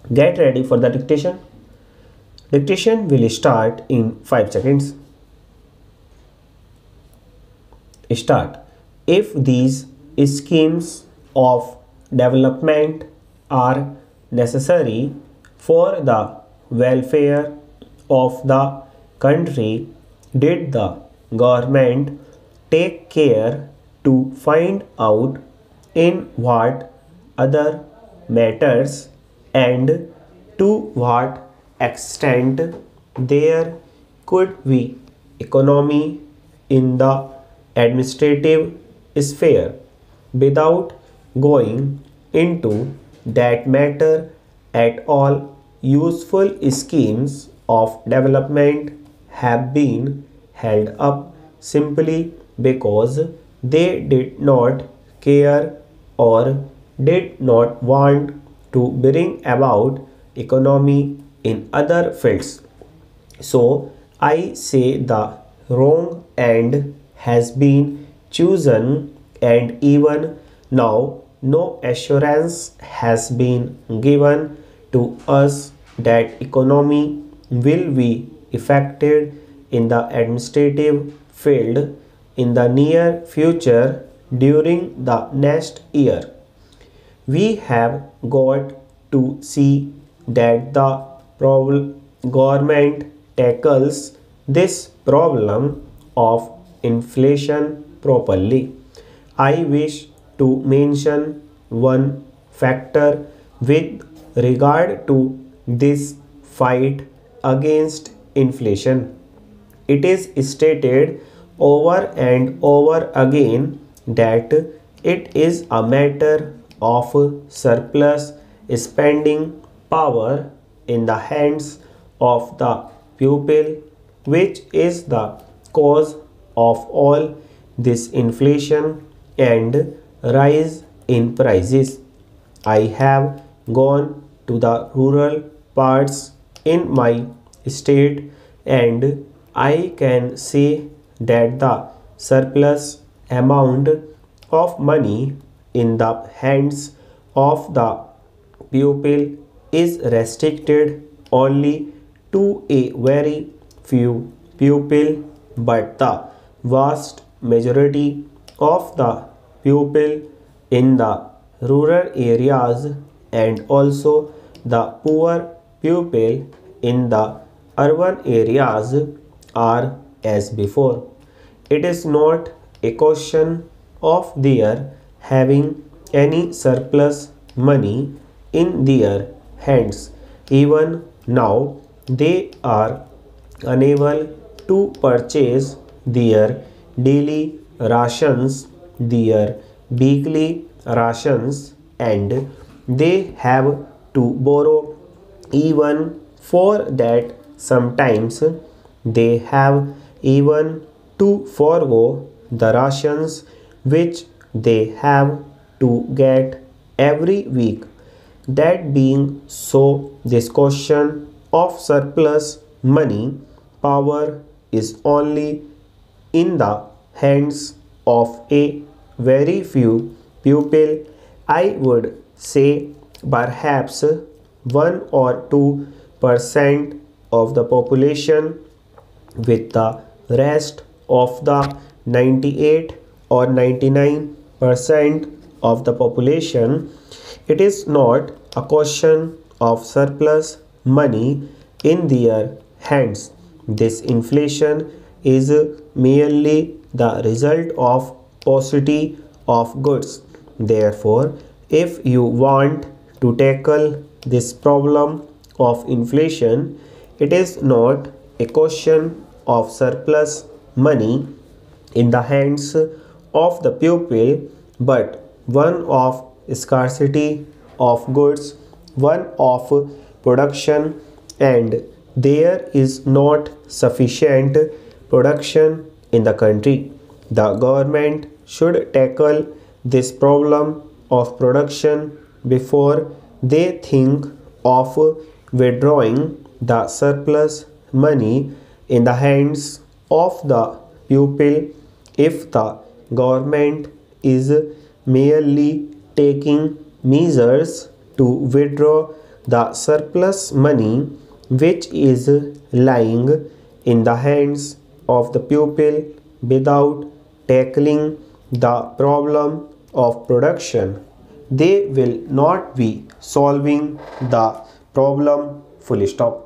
Get ready for the dictation. Dictation will start in 5 seconds. Start. If these schemes of development are necessary for the welfare of the country, did the government take care to find out in what other matters and to what extent there could be economy in the administrative sphere without going into that matter at all. Useful schemes of development have been held up simply because they did not care or did not want to bring about economy in other fields. So I say the wrong end has been chosen, and even now no assurance has been given to us that economy will be affected in the administrative field in the near future during the next year. We have got to see that the government tackles this problem of inflation properly. I wish to mention one factor with regard to this fight against inflation. It is stated over and over again that it is a matter of surplus spending power in the hands of the pupil, which is the cause of all this inflation and rise in prices. I have gone to the rural parts in my state, and I can say that the surplus amount of money in the hands of the pupil is restricted only to a very few pupil, but the vast majority of the pupil in the rural areas and also the poor pupil in the urban areas are as before. It is not a question of their having any surplus money in their hands. Even now, they are unable to purchase their daily rations, their weekly rations, and they have to borrow. Even for that, sometimes they have even to forego the rations which they have to get every week. That being so, this question of surplus money power is only in the hands of a very few people. I would say perhaps 1 or 2% of the population, with the rest of the 98 or 99% of the population. It is not a question of surplus money in their hands. This inflation is merely the result of paucity of goods. Therefore, if you want to tackle this problem of inflation, it is not a question of surplus money in the hands of the pupil, but one of scarcity of goods, one of production, and there is not sufficient production in the country. The government should tackle this problem of production before they think of withdrawing the surplus money in the hands of the pupil. If the government is merely taking measures to withdraw the surplus money which is lying in the hands of the pupil without tackling the problem of production, they will not be solving the problem. Full stop.